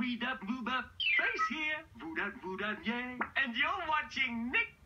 Tweed up, lube up, Trace here, voot up, yeah. And you're watching Nick